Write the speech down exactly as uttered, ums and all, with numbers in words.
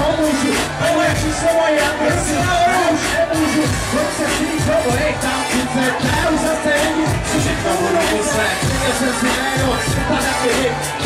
pomůžu, moje číslo, moje adresy, už nemůžu, jak se si nikdo lejtám, třicet, já už zase vidím, co všechno budu myslet, já jsem si jméno, světa taky,